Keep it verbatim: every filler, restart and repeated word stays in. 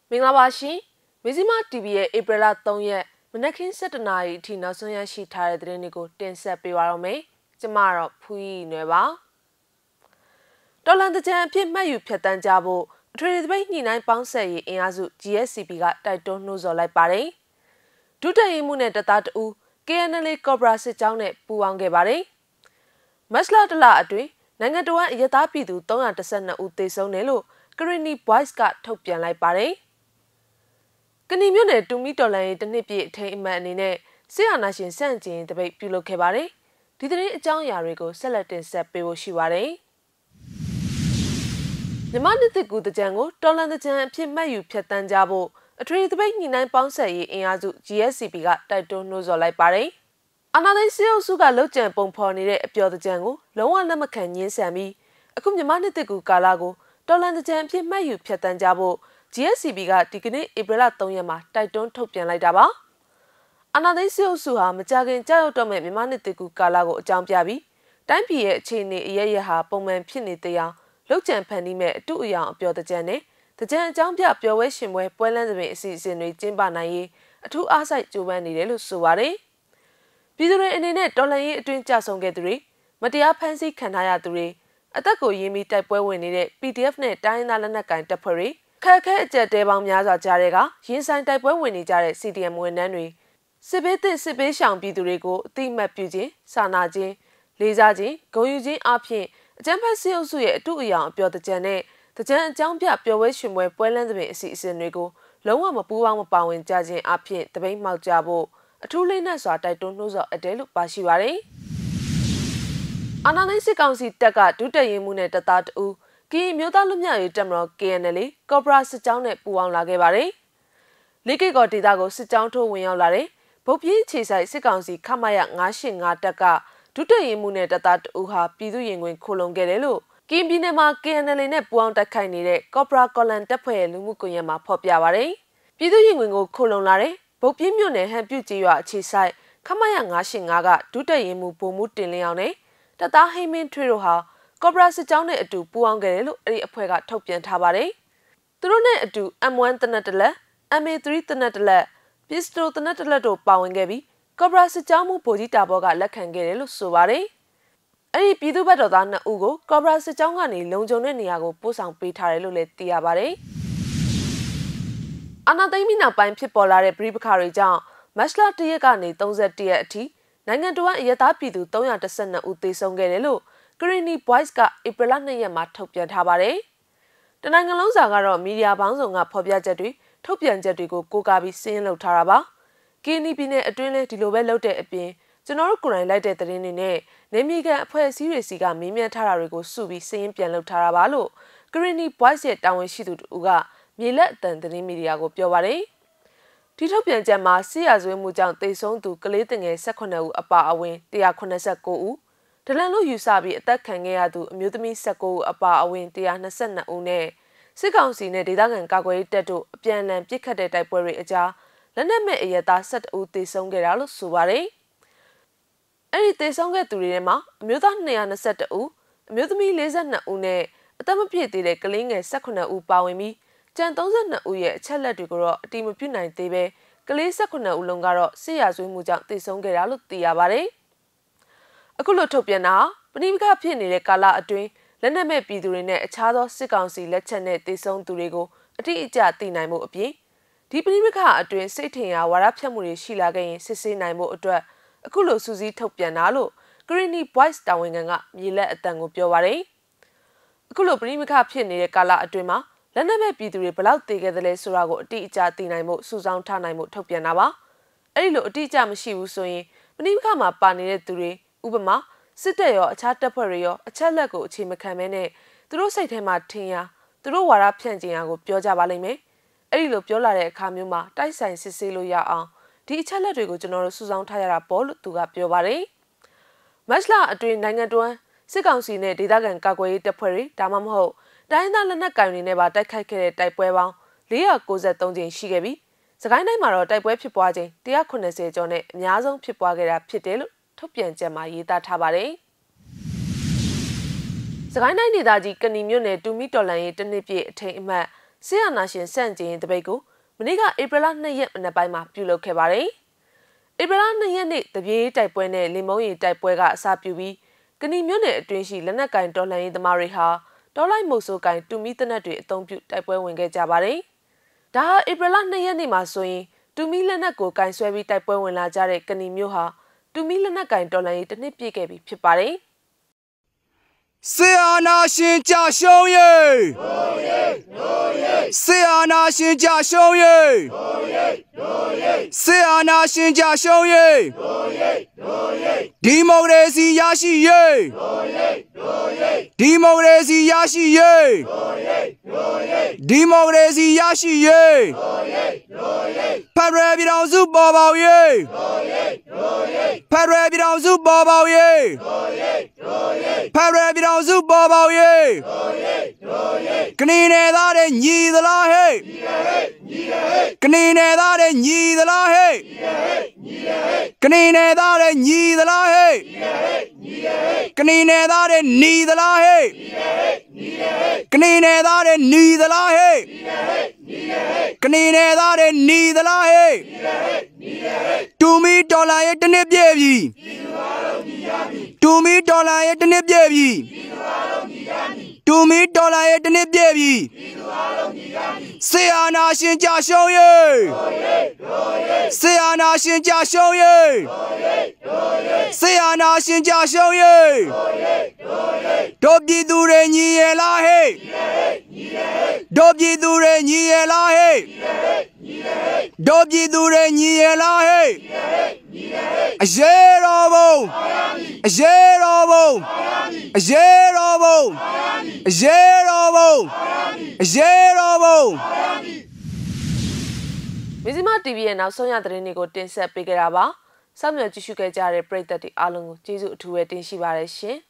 မင်္ဂလာပါရှင်။ Mizzima တီဗီ ရဲ့ ဧပြီလသုံးရက်မနက်ခင်း၁၁နာရီအထိနောက်ဆုံးရရှိထားတဲ့သတင်းတွေကိုတင်ဆက်ပေးပါရမယ်။ကျွန်မတော့ဖူးရီနွယ်ပါ။တော်လန်တကြံအဖြစ်မှတ်ယူဖြတ်တန်းကြဖို့အထွေထွေသပိတ်ညှိနှိုင်းပေါင်းဆက်ရေးအင်အားစု G S C B ကတိုက်တွန်းနှိုးဆော်လိုက်ပါတယ်။ဒုတက်ရင်မှုနဲ့တပ်သားတဦး K N L A ကော်ဘရာစစ်ကြောင်းနဲ့ပူးပေါင်းခဲ့ပါတယ်။မတ်လတလအတွင်းနိုင်ငံတော်အရသားပြည်သူ၃၁၂ဦးသေဆုံးတယ်လို့ကရီနီ Voice ကထုတ်ပြန်လိုက်ပါတယ်။ကဏီမြို့နယ်တူမီတော်လန်ရေးတစ်နှစ်ပြည့်အထိမ်းအမှတ်အနေနဲ့စစ်အာဏာရှင်စန့်ကျင်တပိတ်ပြုလုပ်ခဲ့ပါတယ်။ဒီသတင်းအကြောင်းအရာတွေကိုဆက်လက်တင်ဆက်ပေးဖို့ရှိပါတယ်။မြန်မာနှစ်သစ်ကူတကြံကိုတော်လန်တကြံအဖြစ်မှတ်ယူဖြတ်တန်းကြဖို့အထွေထွေသပိတ်ညှိနှိုင်းပေါင်းဆက်ရေးအင်အားစု G S C B ကတိုက်တွန်းနှိုးဆော်လိုက်ပါတယ်။အာဏာသိမ်းစစ်အုပ်စုကလှုပ်ကြံပုံဖော်နေတဲ့အပျော်တကြံကိုလုံးဝလက်မခံညှင်းဆန်ပြီးအခုမြန်မာနှစ်သစ်ကူကာလကိုတော်လန်တကြံအဖြစ်မှတ်ယူဖြတ်တန်းကြဖို့G S C B ကဒီကနေ့ဧပြီလသုံးရက်မှာတိုက်တွန်းထုတ်ပြန်လိုက်တာပါ။အာဏာသိမ်းစစ်အုပ်စုဟာမကြာခင်ကြောက်ရွံ့တော့မဲ့မြန်မာနှစ်သစ်ကူကာလကိုအကြောင်းပြပြီးတိုင်းပြည်ရဲ့အခြေအနေအရရဟာပုံမှန်ဖြစ်နေတဲ့အောင်လှုပ်ကြံဖန်တီးမဲ့အတူအယောင်အပျော်တကြံနဲ့တကြံအကြောင်းပြပျော်ဝဲရှင်ပွဲပွဲလန်းသဘင်အစီအစဉ်တွေကျင်းပနိုင်ရေးအထူးအားစိုက်ကြိုးပမ်းနေတယ်လို့ဆိုပါတယ်။ပြည်သူတွေအနေနဲ့တော်လှန်ရေးအတွင်းကြဆုံးခဲ့သူတွေမတရားဖမ်းဆီးခံထားရသူတွေအသက်ကိုရင်းပြီးတိုက်ပွဲဝင်နေတဲ့ P D F နဲ့တိုင်းသားလက်နက်ကိုင်တပ်ဖွဲ့တွေခက်ခဲအကြက်တဲပေါင်းများစွာကြားတဲ့ကရင်ဆိုင်တိုက်ပွဲဝင်နေကြတဲ့ C D M ဝန်ထမ်းတွေစစ်ဘေးသင့်စစ်ဘေးရှောင်ပြည်သူတွေကိုအတိအမှတ်ပြုခြင်းစာနာခြင်းလေးစားခြင်းဂုဏ်ယူခြင်းအပြင်အကြမ်းဖက်စစ်အုပ်စုရဲ့အတူအယောင်အပျော်တကြံနဲ့တကြံအကြောင်းပြပျော်ဝဲရှင်ပွဲပွဲလန်းသဘင်အစီအစဉ်တွေကိုလုံးဝမပူးပေါင်းမပါဝင်ကြခြင်းအပြင်တပိတ်မှောက်ကြဖို့အထူးလေးနက်စွာတိုက်တွန်းနှိုးဆော်အပ်တယ်လို့ပါရှိပါတယ်။အာဏာသိမ်းစစ်ကောင်စီတပ်ကဒုတက်ရင်မှုနဲ့တပ်သားတဦးကီမျိုးသားလူမျိုးရေးတပ်မတော် K N L A ကော်ဘရာစစ်ကြောင်းနဲ့ပူးပေါင်းလာခဲ့ပါတယ်။လေးကိတ်ကော်ဒေသကိုစစ်ကြောင်းထိုးဝင်ရောက်လာတဲ့ဗုတ်ပြင်းခြေဆိုင်စစ်ကောင်စီခမရငါးရှစ်ငါတပ်ကဒုတက်ရင်မှုနဲ့တပ်သားတဦးဟာပြည်သူရင်ဝင်ခိုလုံခဲ့တယ်လို့ကင်းပြည်နယ်မှာ K N L A နဲ့ပူးပေါင်းတိုက်ခိုက်နေတဲ့ကော်ဘရာကော်လန်တပ်ဖွဲ့ရဲ့လူမှုကွန်ရက်မှာဖော်ပြပါတယ်။ပြည်သူရင်ဝင်ကိုခိုလုံလာတဲ့ဗုတ်ပြင်းမြို့နယ်ဟန်ပြုတ်ကျေးရွာအခြေဆိုင်ခမရငါးရှစ်ငါကဒုတက်ရင်မှုဗိုလ်မှူးတင်လင်းအောင်နဲ့တပ်သားဟိမင်းထွေးတို့ဟာကော်ဘရာစစ်ကြောင်းနဲ့အတူပူးပေါင်းခဲ့တယ်လို့အဲ့ဒီအဖွဲ့ကထုတ်ပြန်ထားပါတယ်။သူတို့နဲ့အတူ M one တနက်တလက် M A 3 တနက်တလက် Pistol တနက်တလက်တို့ပါဝင်ခဲ့ပြီးကော်ဘရာစစ်ကြောင်းမှုဗိုလ်ကြီးတာဘောကလက်ခံခဲ့တယ်လို့ဆိုပါတယ်။အဲ့ဒီပြည်သူ့ဘက်တော်သားနှစ်ဦးကိုကော်ဘရာစစ်ကြောင်းကနေလုံခြုံတဲ့နေရာကိုပို့ဆောင်ပေးထားတယ်လို့လည်းသိရပါတယ်။အာဏာသိမ်းပြီးနောက်ပိုင်းဖြစ်ပေါ်လာတဲ့ပြည်ပခါတွေကြောင့်မတ်လတစ်ရက်ကနေ၃၁ရက်အထိနိုင်ငံတော်အရသားပြည်သူ၃၁၂ဦးသေဆုံးခဲ့တယ်လို့ကရီနီ Voice ကဧပြီလ၂ရက်မှာထုတ်ပြန်ထားပါတယ်။တနိုင်ငံလုံးစာကတော့မီဒီယာပေါင်းစုံကဖော်ပြချက်တွေထုတ်ပြန်ချက်တွေကိုကိုးကားပြီးစင်းလုပ်ထားတာပါ။ကီနီပြည်နယ်အတွင်းလဲဒီလိုပဲလုပ်တဲ့အပြင်ကျွန်တော်တို့ကိုယ်တိုင်လိုက်တဲ့သတင်းတွေနဲ့နေမြေကန်အဖွဲ့အစည်းတွေစီကမေးမြန်းထားတာတွေကိုစုပြီးစင်းပြန်လုပ်ထားတာပါလို့ကရီနီ Voice ရဲ့တာဝန်ရှိသူတို့ကမြေလက်အတန်သတင်းမီဒီယာကိုပြောပါတယ်။ဒီထုတ်ပြန်ချက်မှာစစ်ရာဇဝတ်မှုကြောင့်တိတ်ဆုံးသူကလေးငယ်၁၈ဦးအပါအဝင်၁၇၉ဦးဒလန်လို့ယူဆပြီးအသက်ခံခဲ့ရသူအမျိုးသမီး၁၉ဦးအပါအဝင်၁၂၂ဦးနဲ့စစ်ကောင်စီနဲ့ဒေသခံကာကွယ်ရေးတပ်တို့အပြန်အလှန်ပစ်ခတ်တဲ့တိုက်ပွဲတွေအကြားလက်နက်မဲ့အရသား၁၁ဦးသေဆုံးခဲ့တာလို့ဆိုပါတယ်။အဲ့ဒီသေဆုံးခဲ့သူတွေထဲမှာအမျိုးသား၂၂၁ဦးအမျိုးသမီး၄၂ဦးနဲ့အသက်မပြည့်သေးတဲ့ကလေးငယ်၁၈ဦးပါဝင်ပြီးကျန်၃၂ဦးရဲ့အချက်လက်တွေကိုတော့အတိမပြုနိုင်သေးပဲကလေး၁၈ဦးလုံးကတော့စစ်ရာဇဝတ်မှုကြောင့်သေဆုံးခဲ့တာလို့သိရပါတယ်။အခုလိုထုတ်ပြန်တာပဏိပကဖြစ်နေတဲ့ကာလအတွင်းလက်နက်မဲ့ပြည်သူတွေနဲ့အခြားသောစစ်ကောင်စီလက်ချက်နဲ့သေဆုံးသူတွေကိုအတိအကျသိနိုင်မှုအပြင်ဒီပဏိပကအတွင်းစိတ်ထင်ရာဝါဒဖြတ်မှုတွေရှိလာခဲ့ရင်စစ်ဆေးနိုင်မှုအတွက်အခုလိုစူးစီးထုတ်ပြန်တာလို့ကရီနီ Voice တာဝန်ခံကမြေလက်အတန်ကိုပြောပါတယ်။အခုလိုပဏိပကဖြစ်နေတဲ့ကာလအတွင်းမှာလက်နက်မဲ့ပြည်သူတွေဘယ်လောက်သေခဲ့သလဲဆိုတာကိုအတိအကျသိနိုင်မှုစုဆောင်းထားနိုင်မှုထုတ်ပြန်တာပါ။အဲ့ဒီလိုအတိအကျမရှိဘူးဆိုရင်ပဏိပကမှာပါနေတဲ့သူတွေဥပမာစစ်တပ်ရောအခြားတပ်ဖွဲ့တွေရောအချက်လက်ကိုအခြေမခံမဲနဲ့သူတို့စိတ်ထဲမှာထင်ရာသူတို့ဝါဒဖြန့်ကျင်ရာကိုပြောကြပါလိမ့်မယ်။အဲ့ဒီလိုပြောလာတဲ့အခါမျိုးမှာတိုက်ဆိုင်စစ်ဆေးလို့ရအောင်ဒီအချက်လက်တွေကိုကျွန်တော်တို့စုဆောင်းထားရတာပေါ့လို့သူကပြောပါတယ်။မတ်လအတွင်းနိုင်ငံတော်စစ်ကောင်စီနဲ့ဒေသခံကာကွယ်ရေးတပ်ဖွဲ့တွေဒါမှမဟုတ်တိုင်းသားလက်နက်ကိုင်တွေနဲ့ပါတိုက်ခိုက်ခဲ့တဲ့တိုက်ပွဲပေါင်း၄၉၃ကြိမ်ရှိခဲ့ပြီးစကိုင်းတိုင်းမှာတော့တိုက်ပွဲဖြစ်ပွားခြင်း၁၇၀ကျော်နဲ့အများဆုံးဖြစ်ပွားခဲ့တာဖြစ်တယ်လို့ထုတ်ပြန်ချက်မှာရေးသားထားပါတယ်။စကိုင်းတိုင်းဒေသကြီးကဏီမြို့နယ်တူမီတော်လန်ရေးတစ်နှစ်ပြည့်အထိမ်းအမှတ်ဆီယနာရှင်စန့်ကျင်တပိတ်ကိုမနေ့ကဧပြီလနှစ်ရက်မနက်ပိုင်းမှာပြုလုပ်ခဲ့ပါတယ်။ဧပြီလနှစ်ရက်နေ့တပြေးတိုက်ပွဲနဲ့လင်မုံရီတိုက်ပွဲကအစပြုပြီးကဏီမြို့နယ်အတွင်းရှိလက်နက်ကင်တော်လှန်ရေးသမားတွေဟာတော်လိုက်မုတ်ဆိုးကင်တူမီတနက်တွေအုံပြုတိုက်ပွဲဝင်ခဲ့ကြပါတယ်။ဒါဟာဧပြီလနှစ်ရက်နေ့မှာဆိုရင်တူမီလက်နက်ကိုကင်ဆွဲပြီးတိုက်ပွဲဝင်လာကြတဲ့ကဏီမြို့ဟာတူမီလက်နက်ကင်တော်လှန်ရေးတစ်နှစ်ပြည့်ခဲ့ပြီဖြစ်ပါတယ်။ဆီယနာရှင်ကြရှုံးရေဆီယနာရှင်ကြရှုံးရေဆီယနာရှင်ကြရှုံးရေဒီမိုကရေစီရရှိရေဒီမိုကရေစီရရှိရေဒီမိုကရေစီရရှိရေဖက်ဒရယ်ပြည်ထောင်စုပေါ်ပေါက်ရေဖက်ဒရယ်ပြည်ထောင်စုပေါ်ပေါက်ရေဖက်ဒရယ်ပြည်ထောင်စုပေါ်ပေါက်ရေကနေနေသားတဲ့ညီသလားဟဲ့ကနေနေသားတဲ့ညီသလားဟဲ့ကနေနေသားတဲ့ညီသလားဟဲ့ကနေနေသားတဲ့ညီသလားဟဲ့ကနေနေသားတဲ့ညီသလားဟဲ့ကနေနေသားတဲ့ညီသလားဟဲ့တူမီဒေါ်လာရဲ့တစ်နှစ်ပြည့်ပြီတူမီဒေါ်လာရဲ့တစ်နှစ်ပြည့်ပြီတူမီဒေါ်လာရဲ့တစ်နှစ်ပြည့်ပြီဆီယနာရှင်ကြရှုံးရေဆီယနာရှင်ကြရှုံးရေဆီယနာရှင်ကြရှုံးရေတို့ပြည်သူတွေညီရလားဟဲ့တို့ပြည်သူတွေညီရလားဟဲ့တို့ပြည်သူတွေညီရလားဟဲ့အရေးတော်ဘုံအရေးတော်ဘုံအရေးတော်ဘုံအရေးတော်ဘုံအရေးတော်ဘုံ Mizzima တီဗီ ရဲ့နောက်ဆုံးရသတင်းတွေကိုတင်ဆက်ပေးကြတာပါ။စောင့်မျှော်ကြည့်ရှုခဲ့ကြတဲ့ပရိသတ်တွေအားလုံးကိုကျေးဇူးအထူးပဲတင်ရှိပါတယ်ရှင်။